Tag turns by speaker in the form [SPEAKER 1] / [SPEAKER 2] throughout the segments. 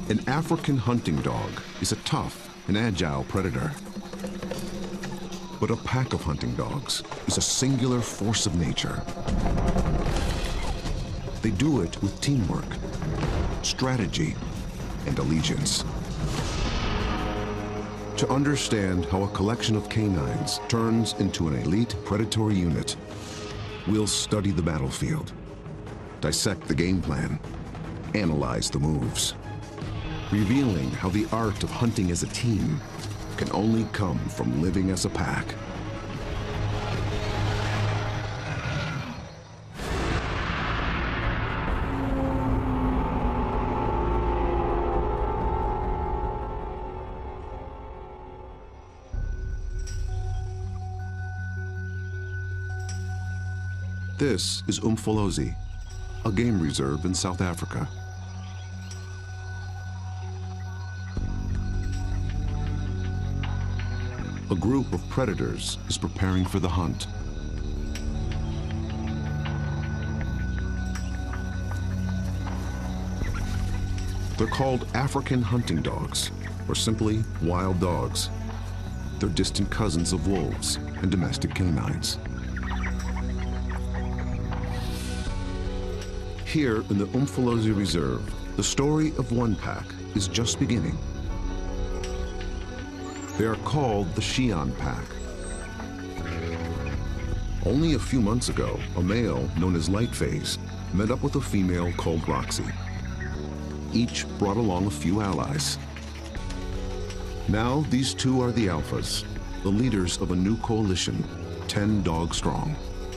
[SPEAKER 1] An African hunting dog is a tough and agile predator. But a pack of hunting dogs is a singular force of nature. They do it with teamwork, strategy, and allegiance. To understand how a collection of canines turns into an elite predatory unit, we'll study the battlefield, dissect the game plan, analyze the moves, revealing how the art of hunting as a team can only come from living as a pack. This is Umfolozi, a game reserve in South Africa. A group of predators is preparing for the hunt. They're called African hunting dogs, or simply wild dogs. They're distant cousins of wolves and domestic canines. Here in the Umfolozi Reserve, the story of one pack is just beginning. They are called the Xi'an Pack. Only a few months ago, a male known as Lightphase met up with a female called Roxy. Each brought along a few allies. Now these two are the alphas, the leaders of a new coalition, 10 dogs strong.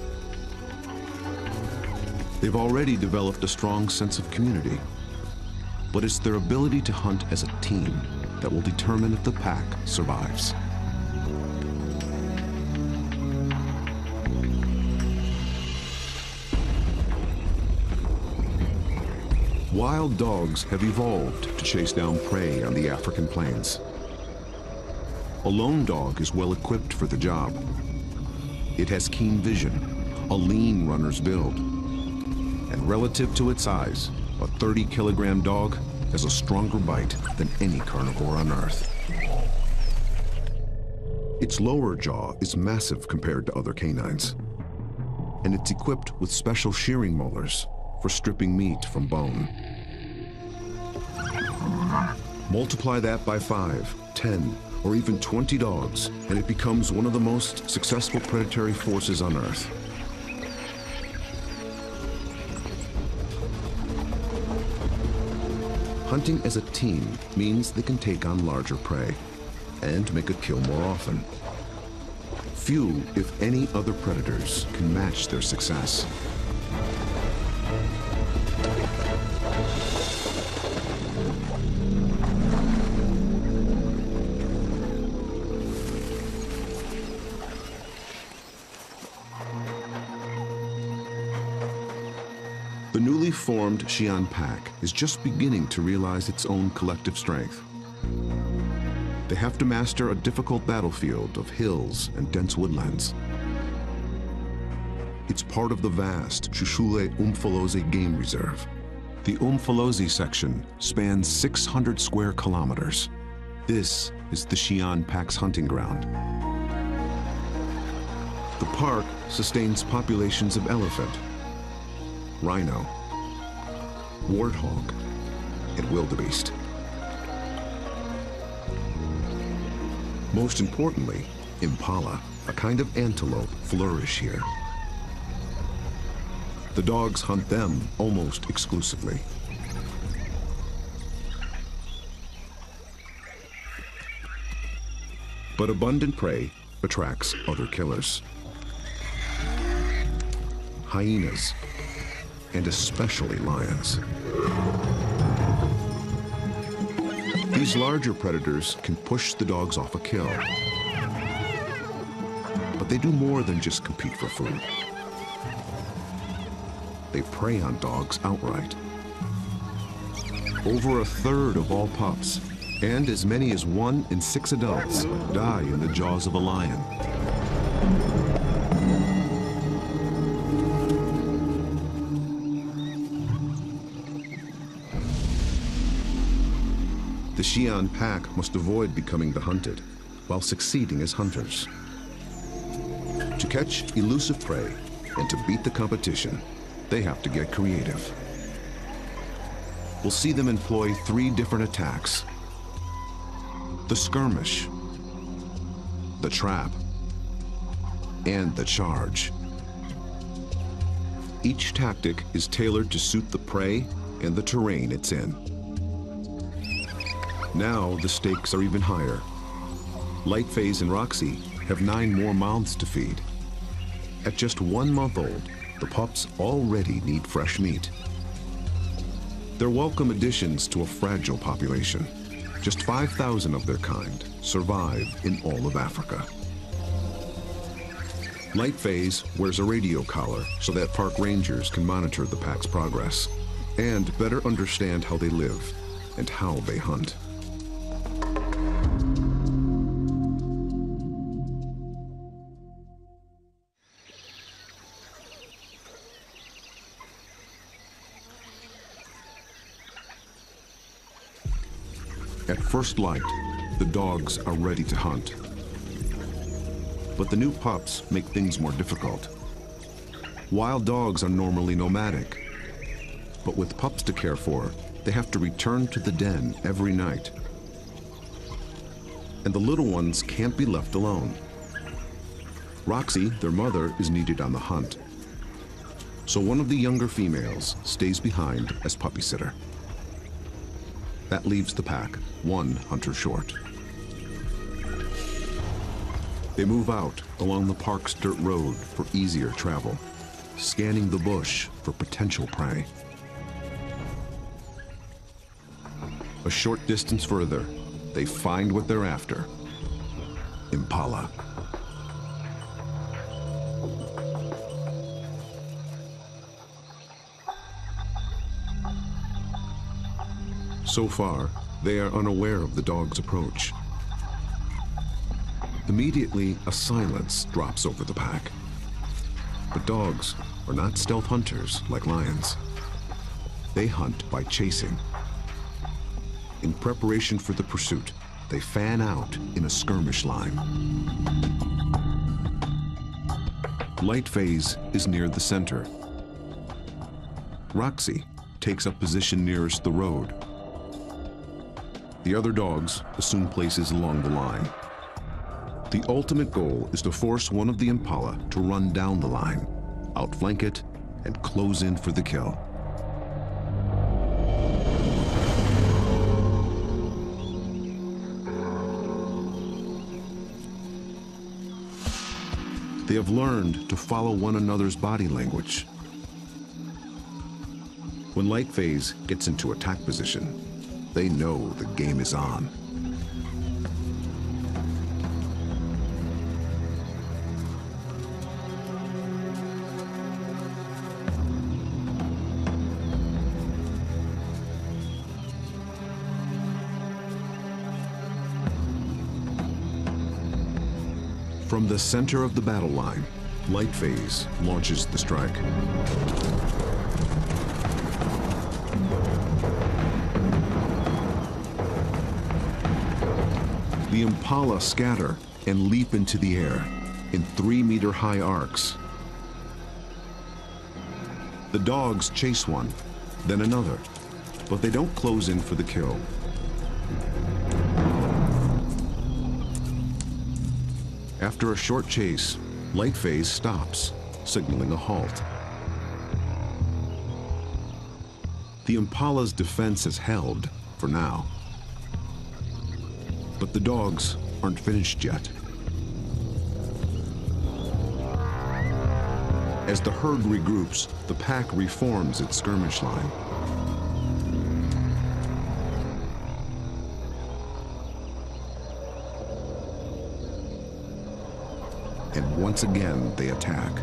[SPEAKER 1] They've already developed a strong sense of community, but it's their ability to hunt as a team that will determine if the pack survives. Wild dogs have evolved to chase down prey on the African plains. A lone dog is well equipped for the job. It has keen vision, a lean runner's build, and relative to its size, a 30-kilogram dog has a stronger bite than any carnivore on Earth. Its lower jaw is massive compared to other canines, and it's equipped with special shearing molars for stripping meat from bone. Multiply that by 5, 10, or even 20 dogs, and it becomes one of the most successful predatory forces on Earth. Hunting as a team means they can take on larger prey and make a kill more often. Few, if any, other predators can match their success. The newly formed Xi'an Pack is just beginning to realize its own collective strength. They have to master a difficult battlefield of hills and dense woodlands. It's part of the vast Shushule Umfolozi Game Reserve. The Umfolozi section spans 600 square kilometers. This is the Xi'an Pack's hunting ground. The park sustains populations of elephant, rhino, warthog, and wildebeest. Most importantly, impala, a kind of antelope, flourish here. The dogs hunt them almost exclusively. But abundant prey attracts other killers. Hyenas, and especially lions. These larger predators can push the dogs off a kill. But they do more than just compete for food. They prey on dogs outright. Over a third of all pups, and as many as 1 in 6 adults, die in the jaws of a lion. The Xi'an pack must avoid becoming the hunted while succeeding as hunters. To catch elusive prey and to beat the competition, they have to get creative. We'll see them employ 3 different attacks: the skirmish, the trap, and the charge. Each tactic is tailored to suit the prey and the terrain it's in. Now the stakes are even higher. Lightphase and Roxy have 9 more mouths to feed. At just 1 month old, the pups already need fresh meat. They're welcome additions to a fragile population. Just 5,000 of their kind survive in all of Africa. Lightphase wears a radio collar so that park rangers can monitor the pack's progress and better understand how they live and how they hunt. At first light, the dogs are ready to hunt. But the new pups make things more difficult. Wild dogs are normally nomadic, but with pups to care for, they have to return to the den every night. And the little ones can't be left alone. Roxy, their mother, is needed on the hunt. So one of the younger females stays behind as puppy sitter. That leaves the pack 1 hunter short. They move out along the park's dirt road for easier travel, scanning the bush for potential prey. A short distance further, they find what they're after: impala. So far, they are unaware of the dog's approach. Immediately, a silence drops over the pack. But dogs are not stealth hunters like lions. They hunt by chasing. In preparation for the pursuit, they fan out in a skirmish line. Lightphase is near the center. Roxy takes up position nearest the road. The other dogs assume places along the line. The ultimate goal is to force one of the impala to run down the line, outflank it, and close in for the kill. They have learned to follow one another's body language. When Lightphase gets into attack position, they know the game is on. From the center of the battle line, Lightphase launches the strike. The impala scatter and leap into the air in 3-meter-high arcs. The dogs chase one, then another, but they don't close in for the kill. After a short chase, Lightphase stops, signaling a halt. The impala's defense is held for now. But the dogs aren't finished yet. As the herd regroups, the pack reforms its skirmish line. And once again, they attack.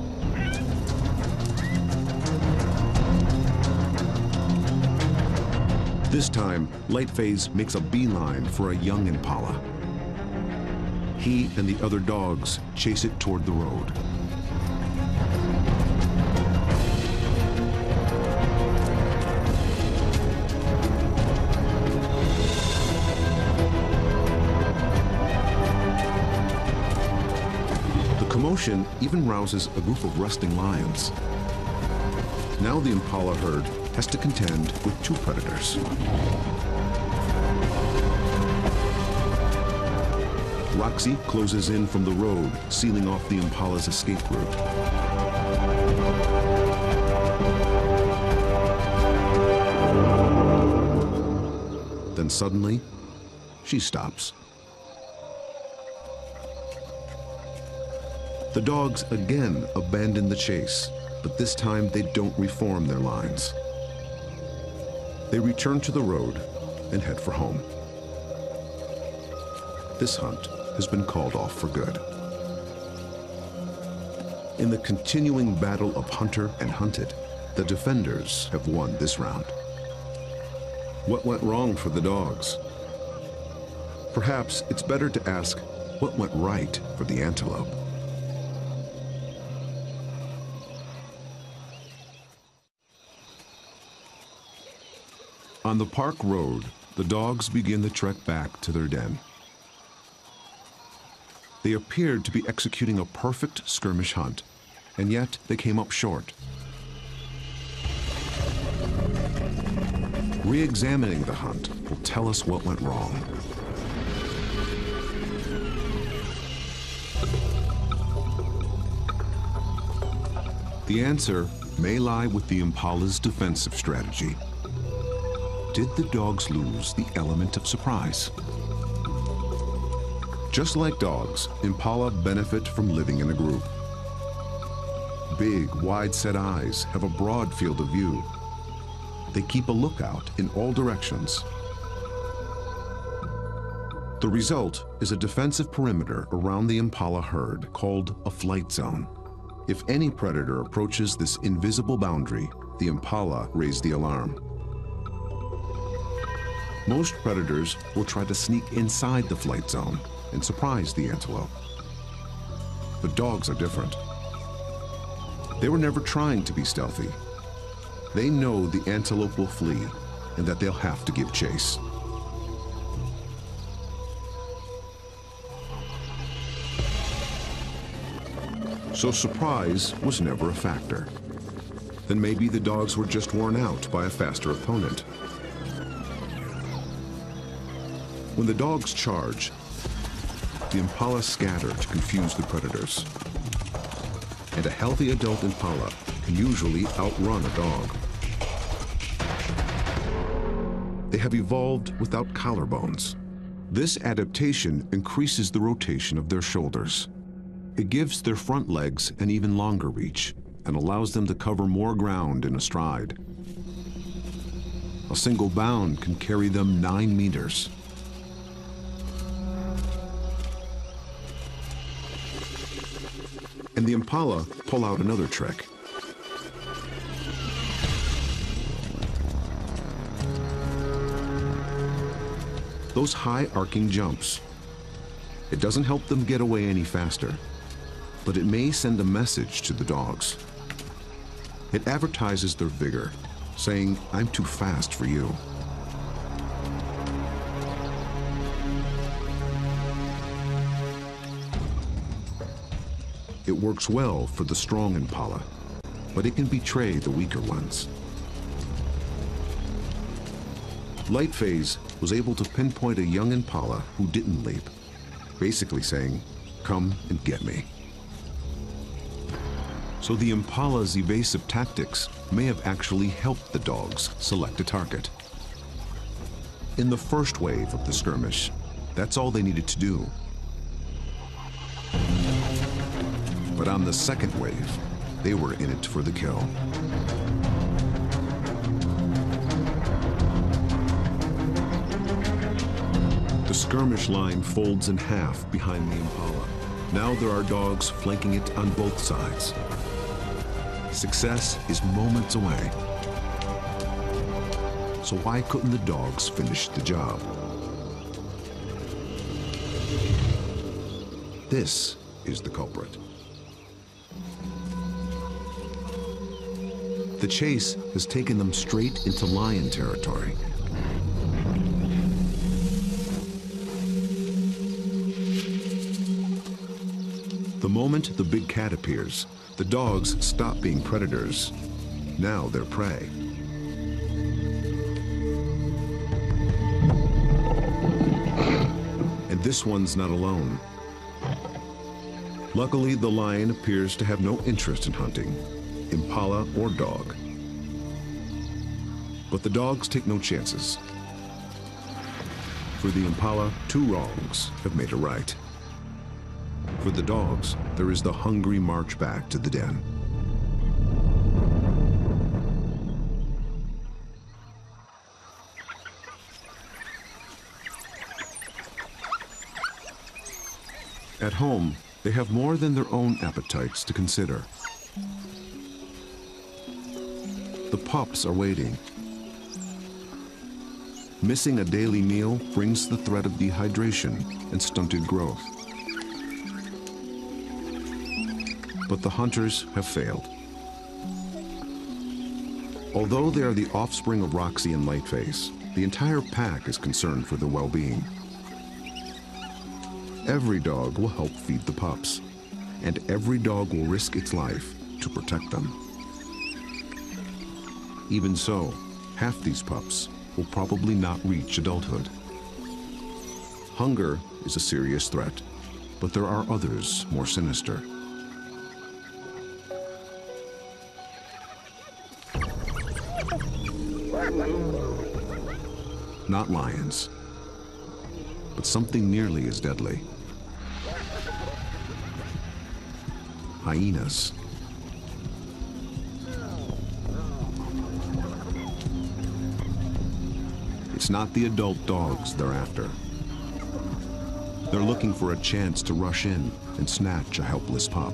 [SPEAKER 1] This time, Lightphase makes a beeline for a young impala. He and the other dogs chase it toward the road. emotion even rouses a group of resting lions. Now the impala herd has to contend with two predators. Roxy closes in from the road, sealing off the impala's escape route. Then suddenly, she stops. The dogs again abandon the chase, but this time they don't reform their lines. They return to the road and head for home. This hunt has been called off for good. In the continuing battle of hunter and hunted, the defenders have won this round. What went wrong for the dogs? Perhaps it's better to ask what went right for the antelope. On the park road, the dogs begin the trek back to their den. They appeared to be executing a perfect skirmish hunt, and yet they came up short. Re-examining the hunt will tell us what went wrong. The answer may lie with the impala's defensive strategy. Did the dogs lose the element of surprise? Just like dogs, impala benefit from living in a group. Big, wide-set eyes have a broad field of view. They keep a lookout in all directions. The result is a defensive perimeter around the impala herd called a flight zone. If any predator approaches this invisible boundary, the impala raise the alarm. Most predators will try to sneak inside the flight zone and surprise the antelope. But dogs are different. They were never trying to be stealthy. They know the antelope will flee and that they'll have to give chase. So surprise was never a factor. Then maybe the dogs were just worn out by a faster opponent. When the dogs charge, the impala scatter to confuse the predators. And a healthy adult impala can usually outrun a dog. They have evolved without collarbones. This adaptation increases the rotation of their shoulders. It gives their front legs an even longer reach and allows them to cover more ground in a stride. A single bound can carry them 9 meters. And the impala pull out another trick. Those high arcing jumps. It doesn't help them get away any faster, but it may send a message to the dogs. It advertises their vigor, saying, "I'm too fast for you." It works well for the strong impala, but it can betray the weaker ones. Lightphase was able to pinpoint a young impala who didn't leap, basically saying, "Come and get me." So the impala's evasive tactics may have actually helped the dogs select a target. In the first wave of the skirmish, that's all they needed to do. But on the second wave, they were in it for the kill. The skirmish line folds in half behind the impala. Now there are dogs flanking it on both sides. Success is moments away. So why couldn't the dogs finish the job? This is the culprit. The chase has taken them straight into lion territory. The moment the big cat appears, the dogs stop being predators. Now they're prey. And this one's not alone. Luckily, the lion appears to have no interest in hunting, impala or dog. But the dogs take no chances. For the impala, 2 wrongs have made a right. For the dogs, there is the hungry march back to the den. At home, they have more than their own appetites to consider. The pups are waiting. Missing a daily meal brings the threat of dehydration and stunted growth. But the hunters have failed. Although they are the offspring of Roxy and Lightface, the entire pack is concerned for their well-being. Every dog will help feed the pups, and every dog will risk its life to protect them. Even so, half these pups will probably not reach adulthood. Hunger is a serious threat, but there are others more sinister. Not lions, but something nearly as deadly. Hyenas. It's not the adult dogs they're after. They're looking for a chance to rush in and snatch a helpless pup.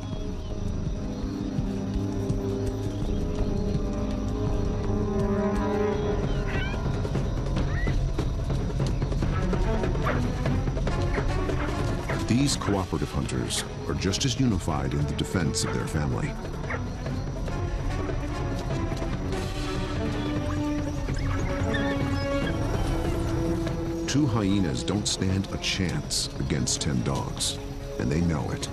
[SPEAKER 1] These cooperative hunters are just as unified in the defense of their family. Two hyenas don't stand a chance against 10 dogs, and they know it.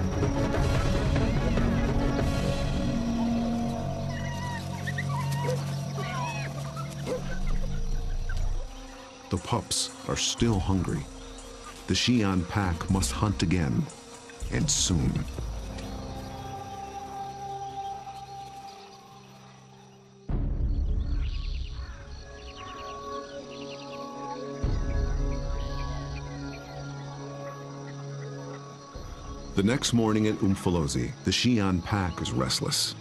[SPEAKER 1] The pups are still hungry. The Xi'an pack must hunt again, and soon. The next morning at Umfolozi, the Xi'an pack is restless.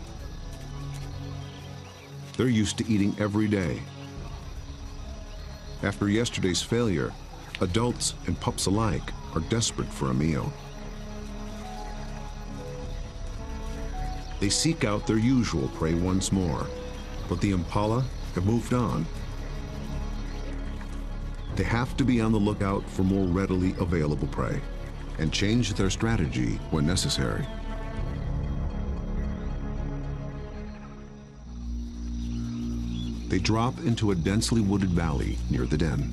[SPEAKER 1] They're used to eating every day. After yesterday's failure, adults and pups alike are desperate for a meal. They seek out their usual prey once more, but the impala have moved on. They have to be on the lookout for more readily available prey and change their strategy when necessary. They drop into a densely wooded valley near the den.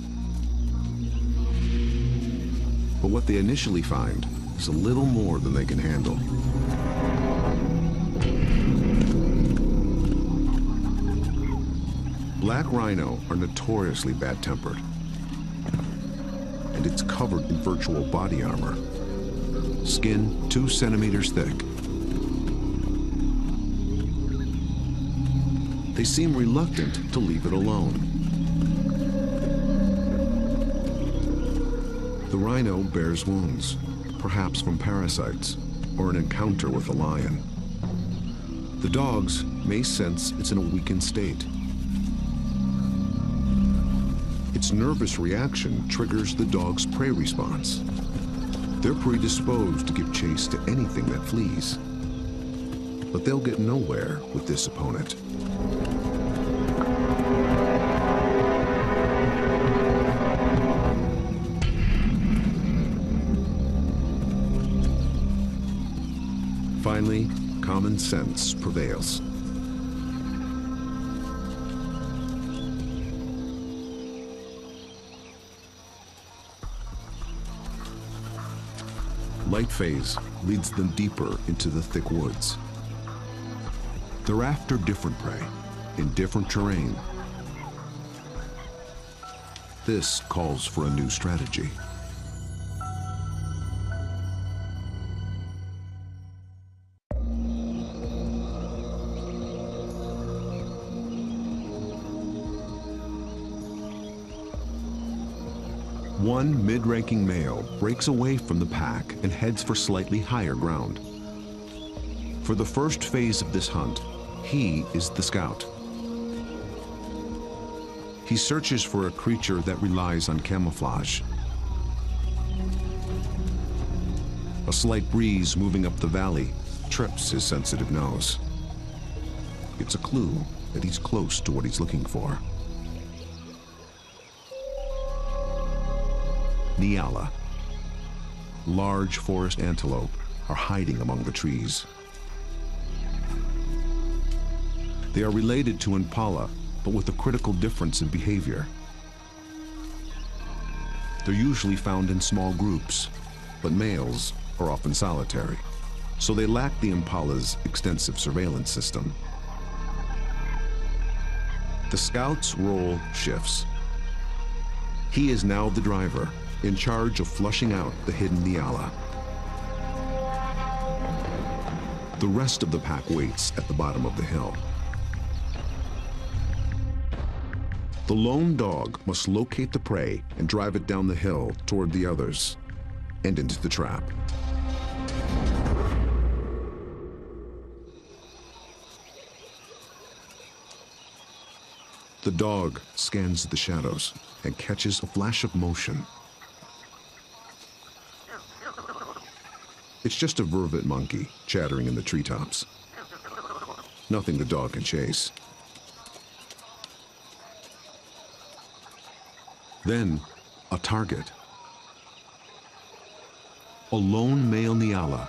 [SPEAKER 1] But what they initially find is a little more than they can handle. Black rhino are notoriously bad-tempered, and it's covered in virtual body armor, skin 2 centimeters thick. They seem reluctant to leave it alone. The rhino bears wounds, perhaps from parasites or an encounter with a lion. The dogs may sense it's in a weakened state. Its nervous reaction triggers the dog's prey response. They're predisposed to give chase to anything that flees. But they'll get nowhere with this opponent. Finally, common sense prevails. Light phase leads them deeper into the thick woods. They're after different prey in different terrain. This calls for a new strategy. One mid-ranking male breaks away from the pack and heads for slightly higher ground. For the first phase of this hunt, he is the scout. He searches for a creature that relies on camouflage. A slight breeze moving up the valley trips his sensitive nose. It's a clue that he's close to what he's looking for. Nyala. Large forest antelope are hiding among the trees. They are related to impala, but with a critical difference in behavior. They're usually found in small groups, but males are often solitary, so they lack the impala's extensive surveillance system. The scout's role shifts. He is now the driver, in charge of flushing out the hidden Nyala. The rest of the pack waits at the bottom of the hill. The lone dog must locate the prey and drive it down the hill toward the others and into the trap. The dog scans the shadows and catches a flash of motion. It's just a vervet monkey chattering in the treetops. Nothing the dog can chase. Then, a target. A lone male Nyala.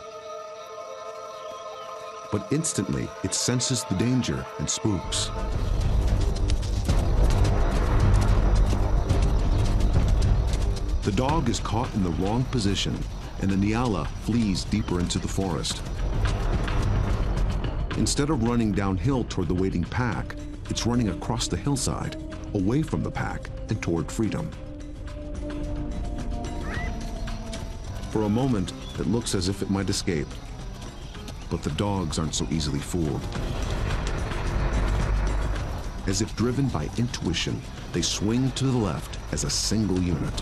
[SPEAKER 1] But instantly, it senses the danger and spooks. The dog is caught in the wrong position, and the Nyala flees deeper into the forest. Instead of running downhill toward the waiting pack, it's running across the hillside, away from the pack and toward freedom. For a moment, it looks as if it might escape, but the dogs aren't so easily fooled. As if driven by intuition, they swing to the left as a single unit.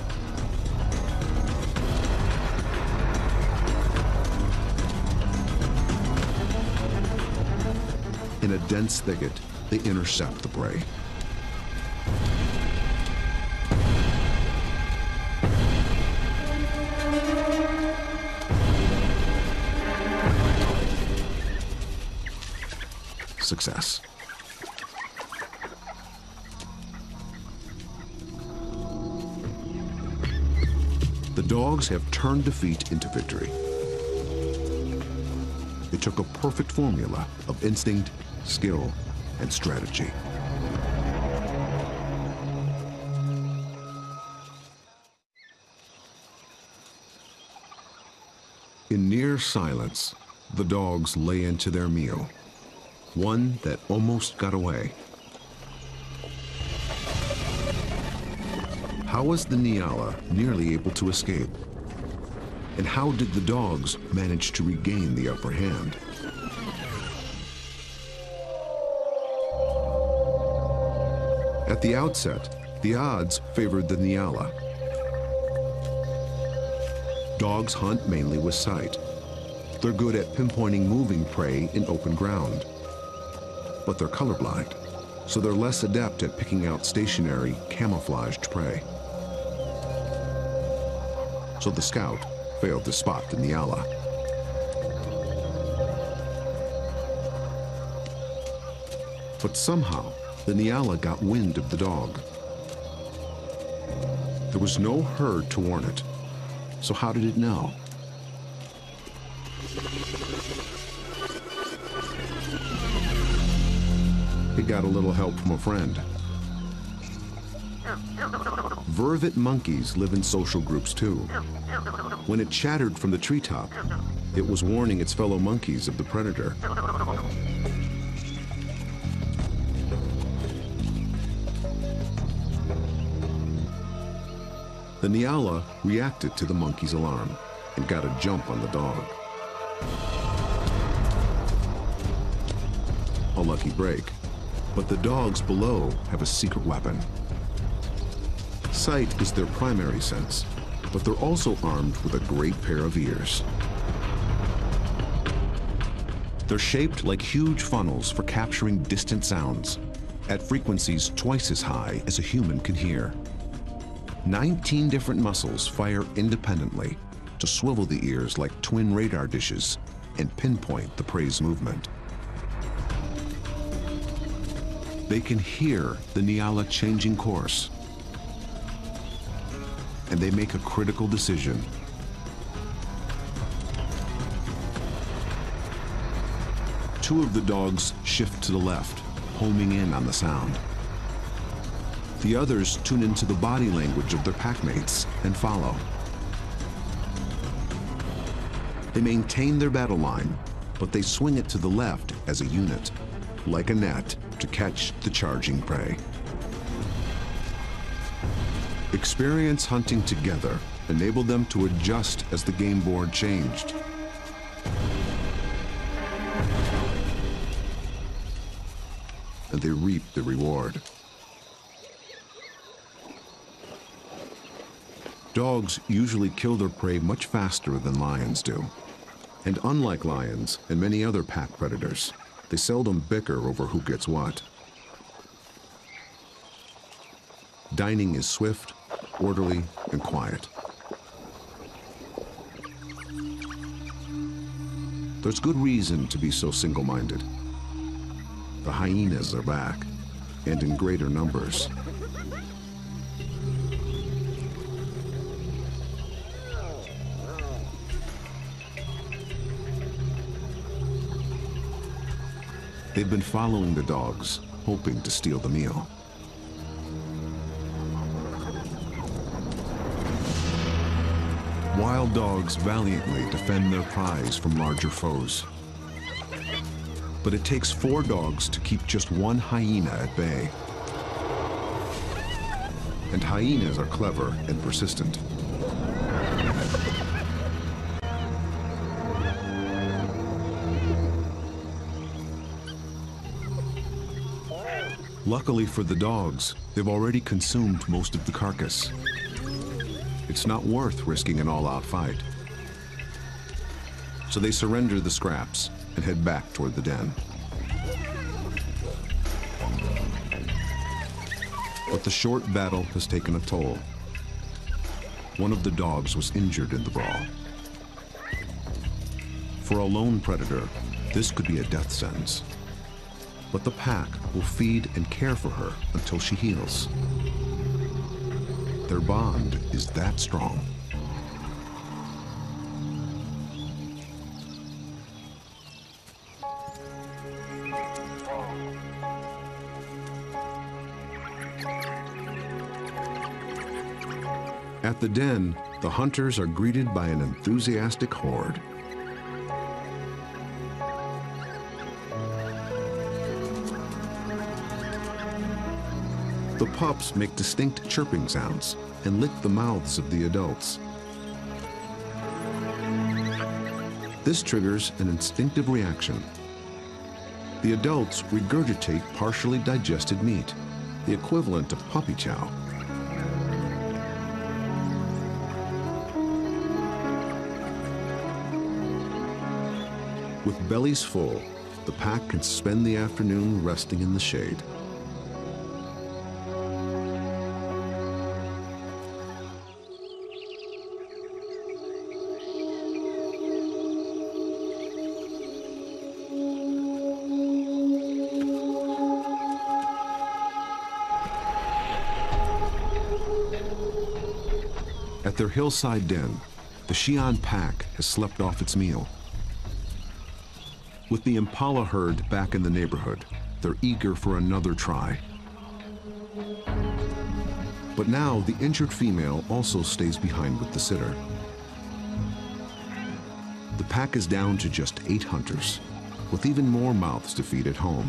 [SPEAKER 1] In a dense thicket, they intercept the prey. Success. The dogs have turned defeat into victory. It took a perfect formula of instinct, skill, and strategy. In near silence, the dogs lay into their meal, one that almost got away. How was the Nyala nearly able to escape? And how did the dogs manage to regain the upper hand? At the outset, the odds favored the Nyala. Dogs hunt mainly with sight. They're good at pinpointing moving prey in open ground. But they're colorblind, so they're less adept at picking out stationary, camouflaged prey. So the scout failed to spot the Nyala. But somehow, the Nyala got wind of the dog. There was no herd to warn it, so how did it know? It got a little help from a friend. Vervet monkeys live in social groups too. When it chattered from the treetop, it was warning its fellow monkeys of the predator. The Nyala reacted to the monkey's alarm and got a jump on the dog. A lucky break, but the dogs below have a secret weapon. Sight is their primary sense, but they're also armed with a great pair of ears. They're shaped like huge funnels for capturing distant sounds at frequencies twice as high as a human can hear. 19 different muscles fire independently to swivel the ears like twin radar dishes and pinpoint the prey's movement. They can hear the Nyala changing course, and they make a critical decision. Two of the dogs shift to the left, homing in on the sound. The others tune into the body language of their packmates and follow. They maintain their battle line, but they swing it to the left as a unit, like a net, to catch the charging prey. Experience hunting together enabled them to adjust as the game board changed. And they reaped the reward. Dogs usually kill their prey much faster than lions do. And unlike lions and many other pack predators, they seldom bicker over who gets what. Dining is swift, orderly, and quiet. There's good reason to be so single-minded. The hyenas are back, and in greater numbers. They've been following the dogs, hoping to steal the meal. Wild dogs valiantly defend their prize from larger foes. But it takes 4 dogs to keep just one hyena at bay. And hyenas are clever and persistent. Luckily for the dogs, they've already consumed most of the carcass. It's not worth risking an all-out fight. So they surrender the scraps and head back toward the den. But the short battle has taken a toll. One of the dogs was injured in the brawl. For a lone predator, this could be a death sentence. But the pack will feed and care for her until she heals. Their bond is that strong. At the den, the hunters are greeted by an enthusiastic horde. The pups make distinct chirping sounds and lick the mouths of the adults. This triggers an instinctive reaction. The adults regurgitate partially digested meat, the equivalent of puppy chow. With bellies full, the pack can spend the afternoon resting in the shade. At their hillside den, the Xi'an pack has slept off its meal. With the impala herd back in the neighborhood, they're eager for another try. But now the injured female also stays behind with the sitter. The pack is down to just 8 hunters, with even more mouths to feed at home.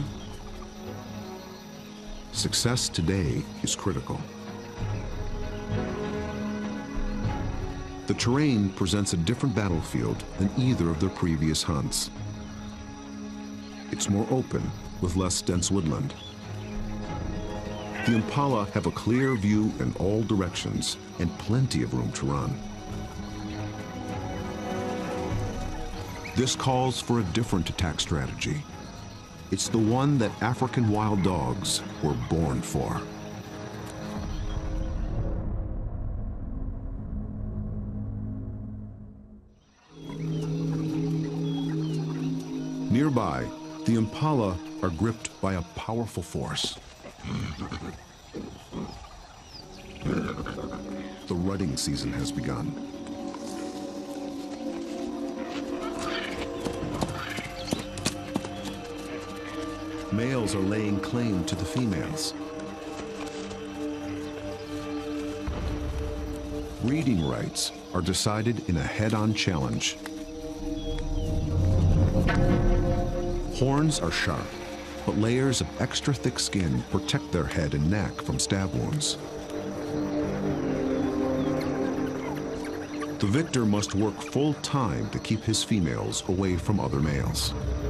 [SPEAKER 1] Success today is critical. The terrain presents a different battlefield than either of their previous hunts. It's more open, with less dense woodland. The impala have a clear view in all directions and plenty of room to run. This calls for a different attack strategy. It's the one that African wild dogs were born for. Nearby, the impala are gripped by a powerful force. The rutting season has begun. Males are laying claim to the females. Breeding rights are decided in a head-on challenge. Horns are sharp, but layers of extra thick skin protect their head and neck from stab wounds. The victor must work full time to keep his females away from other males.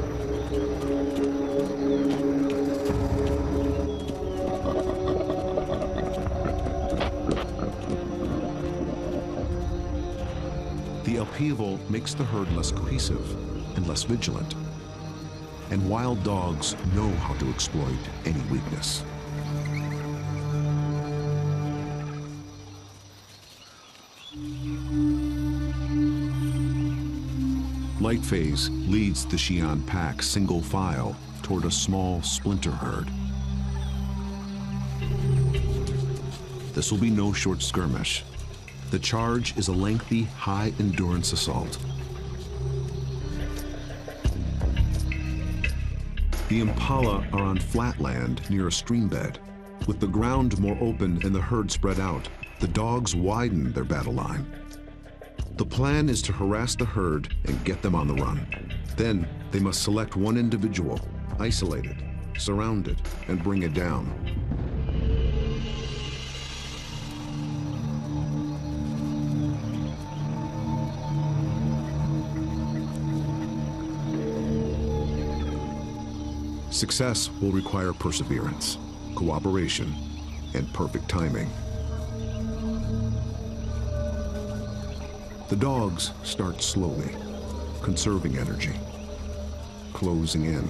[SPEAKER 1] The upheaval makes the herd less cohesive and less vigilant. And wild dogs know how to exploit any weakness. Lightface leads the Xi'an pack single file toward a small splinter herd. This will be no short skirmish. The charge is a lengthy, high-endurance assault. The impala are on flat land near a stream bed. With the ground more open and the herd spread out, the dogs widen their battle line. The plan is to harass the herd and get them on the run. Then they must select one individual, isolate it, surround it, and bring it down. Success will require perseverance, cooperation, and perfect timing. The dogs start slowly, conserving energy, closing in.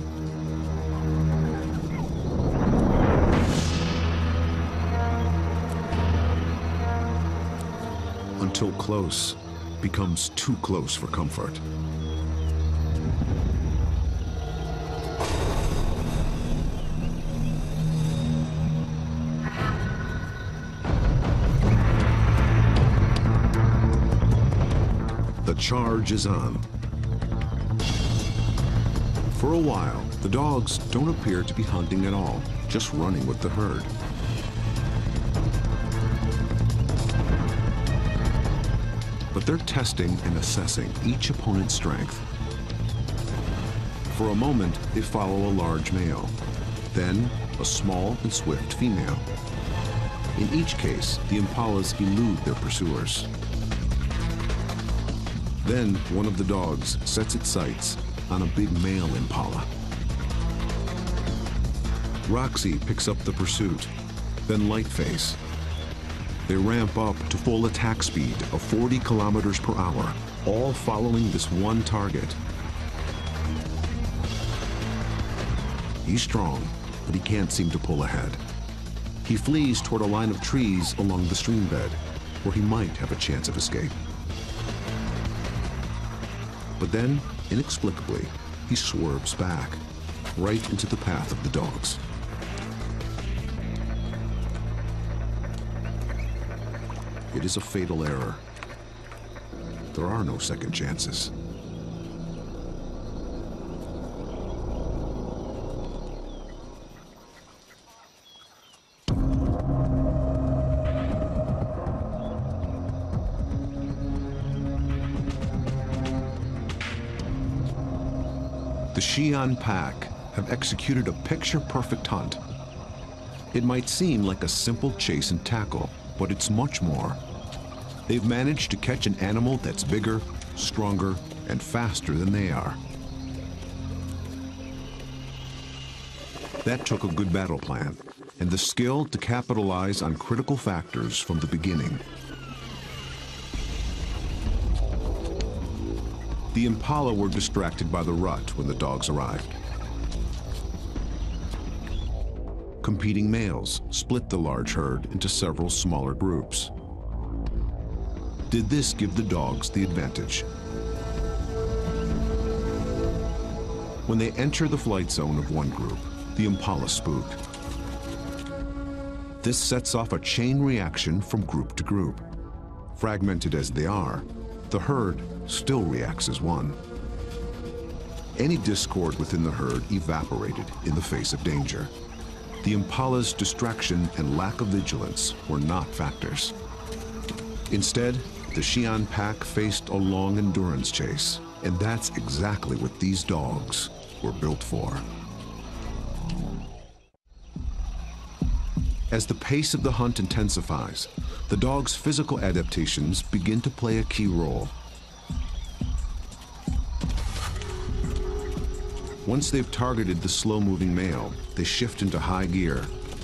[SPEAKER 1] Until close becomes too close for comfort. The charge is on. For a while, the dogs don't appear to be hunting at all, just running with the herd. But they're testing and assessing each opponent's strength. For a moment, they follow a large male, then a small and swift female. In each case, the impalas elude their pursuers. Then one of the dogs sets its sights on a big male impala. Roxy picks up the pursuit, then Lightface. They ramp up to full attack speed of 40 kilometers per hour, all following this one target. He's strong, but he can't seem to pull ahead. He flees toward a line of trees along the stream bed, where he might have a chance of escape. But then, inexplicably, he swerves back, right into the path of the dogs. It is a fatal error. There are no second chances. The Xi'an pack have executed a picture-perfect hunt. It might seem like a simple chase and tackle, but it's much more. They've managed to catch an animal that's bigger, stronger, and faster than they are. That took a good battle plan and the skill to capitalize on critical factors from the beginning. The impala were distracted by the rut when the dogs arrived. Competing males split the large herd into several smaller groups. Did this give the dogs the advantage? When they enter the flight zone of one group, the impala spook. This sets off a chain reaction from group to group. Fragmented as they are, the herd still reacts as one. Any discord within the herd evaporated in the face of danger. The impala's distraction and lack of vigilance were not factors. Instead, the Xi'an pack faced a long endurance chase, and that's exactly what these dogs were built for. As the pace of the hunt intensifies, the dog's physical adaptations begin to play a key role. Once they've targeted the slow-moving male, they shift into high gear.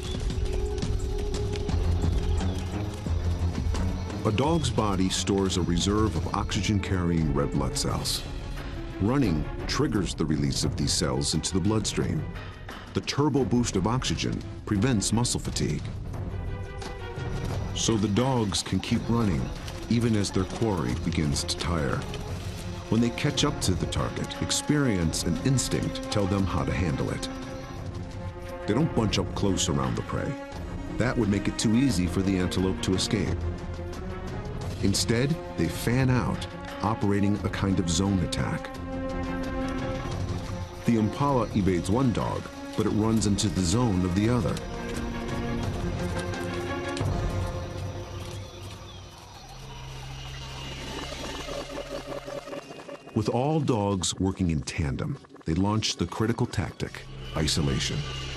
[SPEAKER 1] A dog's body stores a reserve of oxygen-carrying red blood cells. Running triggers the release of these cells into the bloodstream. The turbo boost of oxygen prevents muscle fatigue. So the dogs can keep running even as their quarry begins to tire. When they catch up to the target, experience and instinct tell them how to handle it. They don't bunch up close around the prey. That would make it too easy for the antelope to escape. Instead, they fan out, operating a kind of zone attack. The impala evades one dog, but it runs into the zone of the other. With all dogs working in tandem, they launched the critical tactic, isolation.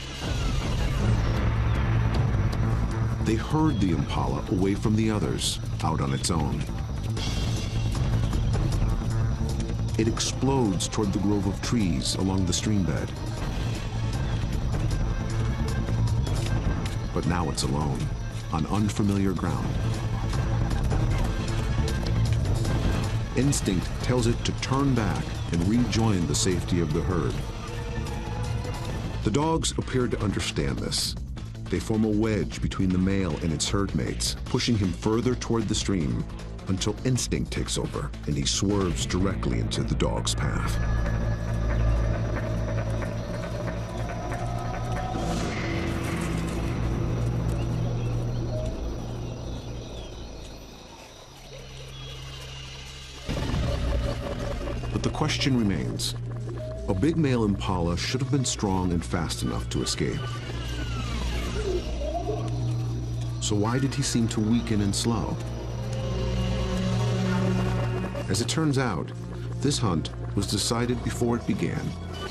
[SPEAKER 1] They herd the impala away from the others, out on its own. It explodes toward the grove of trees along the stream bed. But now it's alone, on unfamiliar ground. Instinct tells it to turn back and rejoin the safety of the herd. The dogs appear to understand this. They form a wedge between the male and its herd mates, pushing him further toward the stream until instinct takes over and he swerves directly into the dog's path. But the question remains. A big male impala should have been strong and fast enough to escape. So why did he seem to weaken and slow? As it turns out, this hunt was decided before it began.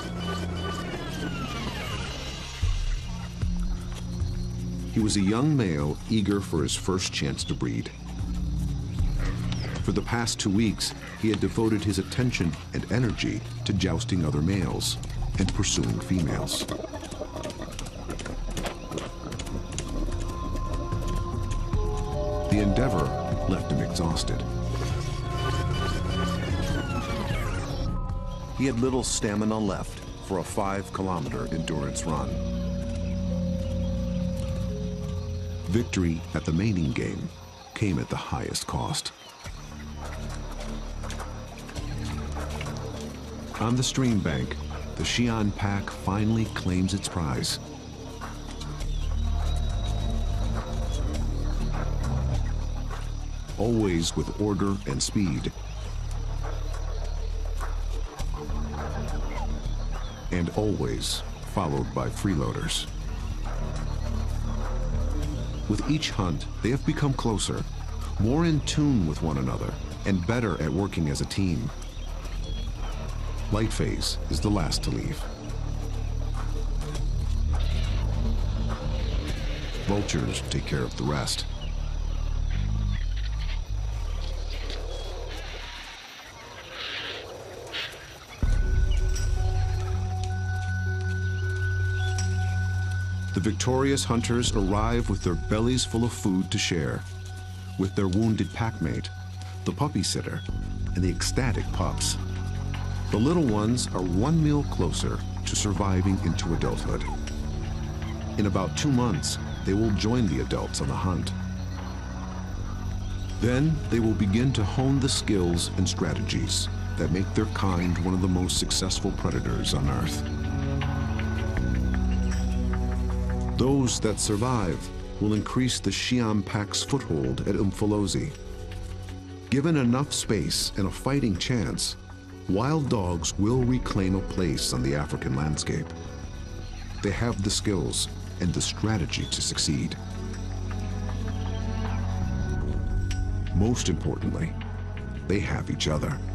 [SPEAKER 1] He was a young male eager for his first chance to breed. For the past 2 weeks, he had devoted his attention and energy to jousting other males and pursuing females. The endeavor left him exhausted. He had little stamina left for a 5-kilometer endurance run. Victory at the mating game came at the highest cost. On the stream bank, the Xi'an pack finally claims its prize. Always with order and speed. And always followed by freeloaders. With each hunt, they have become closer, more in tune with one another, and better at working as a team. Light phase is the last to leave. Vultures take care of the rest. The victorious hunters arrive with their bellies full of food to share, with their wounded packmate, the puppy sitter, and the ecstatic pups. The little ones are one meal closer to surviving into adulthood. In about 2 months, they will join the adults on the hunt. Then they will begin to hone the skills and strategies that make their kind one of the most successful predators on Earth. Those that survive will increase the Xi'an pack's foothold at Umfolozi. Given enough space and a fighting chance, wild dogs will reclaim a place on the African landscape. They have the skills and the strategy to succeed. Most importantly, they have each other.